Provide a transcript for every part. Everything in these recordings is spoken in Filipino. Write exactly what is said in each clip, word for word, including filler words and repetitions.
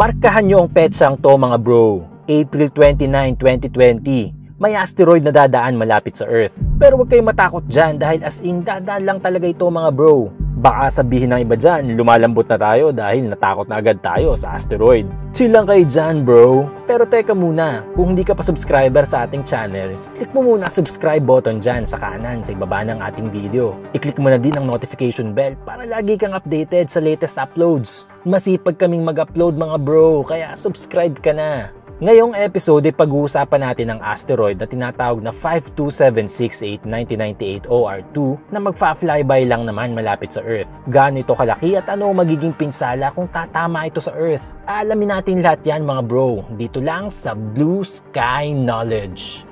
Markahan nyo ang petsang to mga bro. April twenty-ninth, twenty twenty. May asteroid na dadaan malapit sa Earth. Pero huwag kayong matakot dyan dahil as in dadaan lang talaga ito mga bro. Baka sabihin ng iba dyan, lumalambot na tayo dahil natakot na agad tayo sa asteroid. Chill lang kayo dyan bro. Pero teka muna, kung hindi ka pa subscriber sa ating channel, click mo muna ang subscribe button dyan sa kanan sa ibaba ng ating video. I-click mo na din ang notification bell para lagi kang updated sa latest uploads. Masipag kaming mag-upload mga bro, kaya subscribe ka na. Ngayong episode ay pag-uusapan natin ang asteroid na tinatawag na five two seven six eight nine nine eight O R two na magfa-flyby lang naman malapit sa Earth. Gaano ito kalaki at ano magiging pinsala kung tatama ito sa Earth? Alamin natin lahat yan mga bro, dito lang sa Blue Sky Knowledge.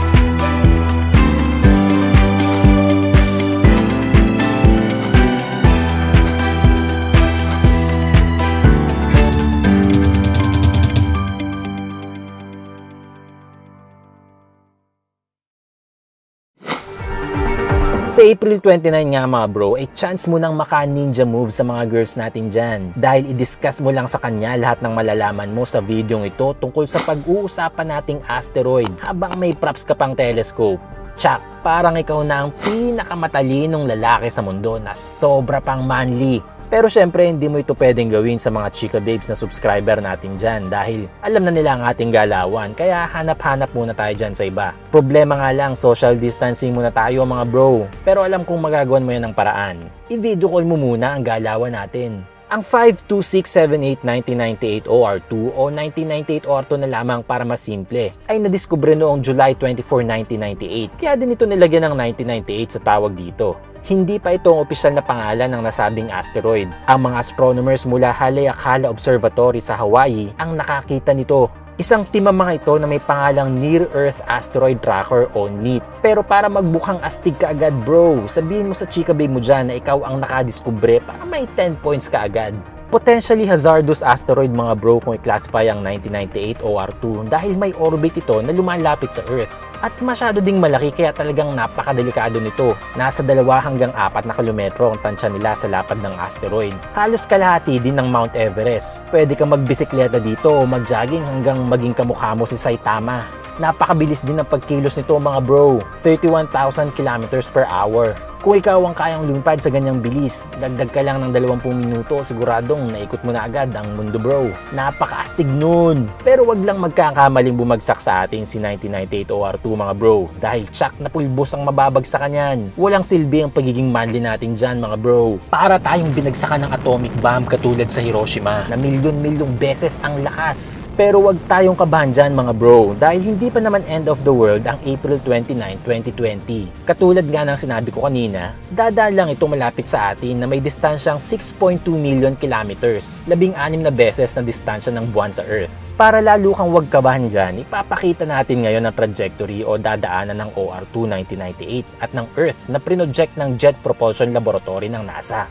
Sa April twenty-ninth nga mga bro, ay chance mo nang maka-ninja move sa mga girls natin dyan. Dahil i-discuss mo lang sa kanya lahat ng malalaman mo sa videong ito tungkol sa pag-uusapan nating asteroid habang may props ka pang telescope. Tsak, parang ikaw na ang pinakamatalinong lalaki sa mundo na sobra pang manly. Pero syempre hindi mo ito pwedeng gawin sa mga chika babes na subscriber natin dyan dahil alam na nila ang ating galawan kaya hanap-hanap muna tayo dyan sa iba. Problema nga lang, social distancing muna tayo mga bro, pero alam kong magagawan mo yan ng paraan. I-video call mo muna ang galawan natin. Ang five two six seven eight nine nine eight O R two o nineteen ninety-eight O R two na lamang para mas simple ay nadiskubre noong July twenty-fourth, nineteen ninety-eight. Kaya din ito nilagyan ng nineteen ninety-eight sa tawag dito. Hindi pa ito ang opisyal na pangalan ng nasabing asteroid. Ang mga astronomers mula Haleakala Observatory sa Hawaii ang nakakita nito. Isang team ang mga ito na may pangalang Near Earth Asteroid Tracker o NEAT. Pero para magbukhang astig ka agad bro, sabihin mo sa chika babe mo dyan na ikaw ang nakadiskubre para may ten points ka agad. Potentially hazardous asteroid mga bro kung i-classify ang nineteen ninety-eight O R two dahil may orbit ito na lumalapit sa Earth. At masyado ding malaki kaya talagang napakadelikado nito. Nasa dalawa hanggang apat na kilometro ang tansya nila sa lapad ng asteroid. Halos kalahati din ng Mount Everest. Pwede kang magbisikleta dito o mag-jogging hanggang maging kamukha mo si Saitama. Napakabilis din ng pagkilos nito mga bro, thirty-one thousand kilometers per hour. Kung ikaw ang kayang lumipad sa ganyang bilis, dagdag ka lang ng dalawampu minuto, siguradong naikot mo na agad ang mundo bro. Napakaastig nun! Pero wag lang magkakamaling bumagsak sa atin si nineteen ninety-eight O R two mga bro, dahil tsak na pulbos ang mababagsakan yan. Walang silbi ang pagiging manly natin dyan mga bro. Para tayong binagsakan ng atomic bomb katulad sa Hiroshima na milyon-milyong beses ang lakas. Pero wag tayong kabahan dyan mga bro, dahil hindi pa naman end of the world ang April twenty-ninth, twenty twenty. Katulad nga ng sinabi ko kanina, dadaan lang ito malapit sa atin na may distansyang six point two million kilometers, labing anim na beses na distansya ng buwan sa Earth. Para lalo kang wag kabahan dyan, ipapakita natin ngayon ang trajectory o dadaanan ng O R two nineteen ninety-eight at ng Earth na prinoject ng Jet Propulsion Laboratory ng NASA.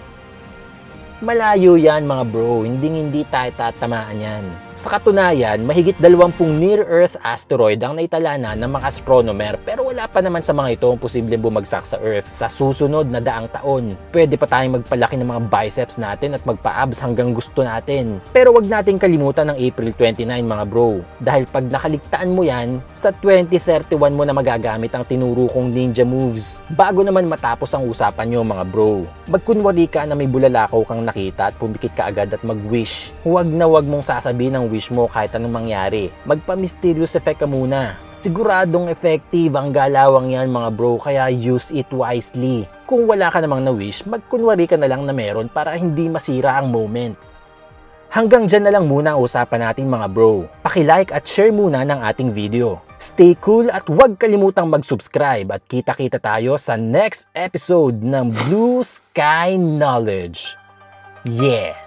Malayo yan mga bro, hindi hindi tayo tatamaan yan. Sa katunayan, mahigit dalawampung near-Earth asteroid ang naitala na ng mga astronomer pero wala pa naman sa mga ito ang posibleng bumagsak sa Earth sa susunod na daang taon. Pwede pa tayong magpalaki ng mga biceps natin at magpa-abs hanggang gusto natin. Pero wag nating kalimutan ng April twenty-ninth mga bro, dahil pag nakaligtaan mo yan, sa twenty thirty-one mo na magagamit ang tinuro kong ninja moves. Bago naman matapos ang usapan nyo mga bro, magkunwari ka na may bulalakaw kang nakita at pumikit ka agad at mag-wish. Huwag na huwag mong sasabihin ang wish mo kahit anong mangyari. Magpa-mysterious effect ka muna. Siguradong effective ang galawang yan mga bro, kaya use it wisely. Kung wala ka namang na-wish, magkunwari ka na lang na meron para hindi masira ang moment. Hanggang dyan na lang muna ang usapan natin mga bro. Paki-like at share muna ng ating video. Stay cool at huwag kalimutang mag-subscribe at kita-kita tayo sa next episode ng Blue Sky Knowledge. Yeah!